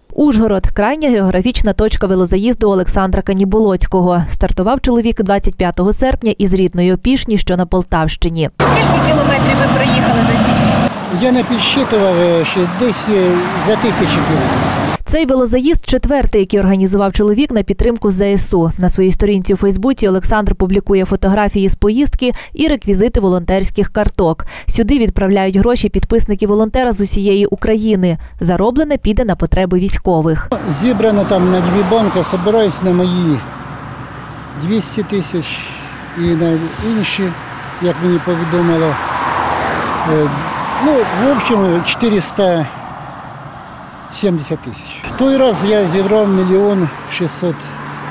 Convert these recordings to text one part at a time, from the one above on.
Ужгород – крайня географічна точка велозаїзду Олександра Каніболоцького. Стартував чоловік 25 серпня із рідної Опішні, що на Полтавщині. Скільки кілометрів ви проїхали за ці дні? Я не підсчитував, ще десь за 1000 кілометрів. Цей велозаїзд – четвертий, який організував чоловік на підтримку ЗСУ. На своїй сторінці у Фейсбуці Олександр публікує фотографії з поїздки і реквізити волонтерських карток. Сюди відправляють гроші підписники волонтера з усієї України. Зароблене піде на потреби військових. Зібрано там на 2 банки, збираюсь на мої 200 тисяч і на інші, як мені повідомило. В общем, 470 тисяч. Той раз я зібрав 1 600 000.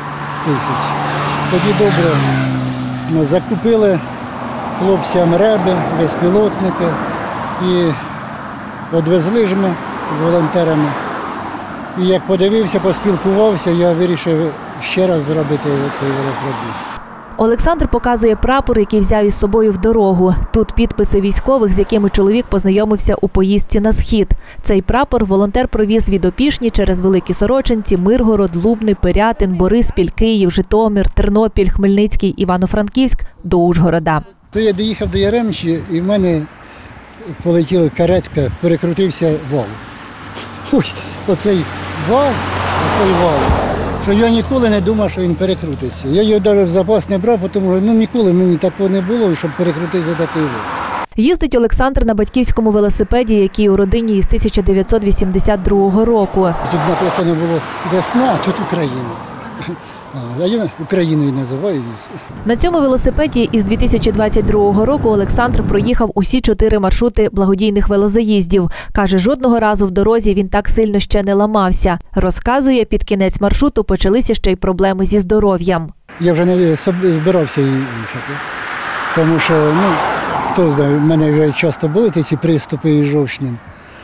Тоді добре закупили хлопцям реби, безпілотники і відвезли ж ми з волонтерами. І як подивився, поспілкувався, я вирішив ще раз зробити цей велопробіг. Олександр показує прапор, який взяв із собою в дорогу. Тут підписи військових, з якими чоловік познайомився у поїздці на схід. Цей прапор волонтер провіз від Опішні через Великі Сорочинці, Миргород, Лубни, Пирятин, Бориспіль, Київ, Житомир, Тернопіль, Хмельницький, Івано-Франківськ до Ужгорода. То я доїхав до Яремчі, і в мене полетіла каретка, перекрутився вал. Ось оцей вал. Що я ніколи не думав, що він перекрутиться. Я його навіть в запас не брав, тому що ніколи мені такого не було, щоб перекрутитися такий вал. Їздить Олександр на батьківському велосипеді, який у родині із 1982 року. Тут написано було «Десна», а тут Україна. А я Україною називаю. На цьому велосипеді із 2022 року Олександр проїхав усі 4 маршрути благодійних велозаїздів. Каже, жодного разу в дорозі він так сильно ще не ламався. Розказує, під кінець маршруту почалися ще й проблеми зі здоров'ям. Я вже не збирався їхати, тому що, хто знає, в мене вже часто були ці приступи із жовчним.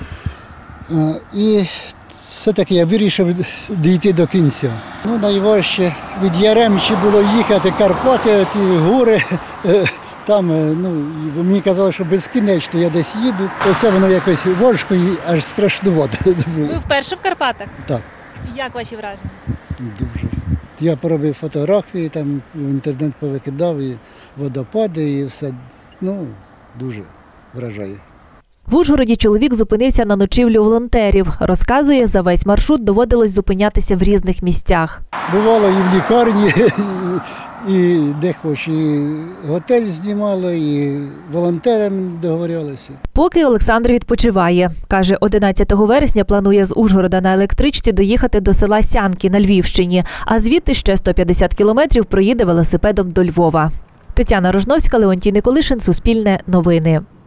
І все-таки я вирішив дійти до кінця. Найважче від Яремчі було їхати, Карпати, ті гори. Там, мені казали, що безкінечно я десь їду. Оце воно якось важко і аж страшнувато було. Ви вперше в Карпатах? Так. Як ваші враження? Дуже. Я поробив фотографії, там в інтернет повикидав, і водопади, і все. Дуже вражає. В Ужгороді чоловік зупинився на ночівлю волонтерів. Розказує, за весь маршрут доводилось зупинятися в різних місцях. Бувало і в лікарні, і де хоч, і готель знімали, і волонтерами договорилися. Поки Олександр відпочиває. Каже, 11 вересня планує з Ужгорода на електричці доїхати до села Сянки на Львівщині, а звідти ще 150 кілометрів проїде велосипедом до Львова. Тетяна Рожновська, Леонтій Николишин, Суспільне новини.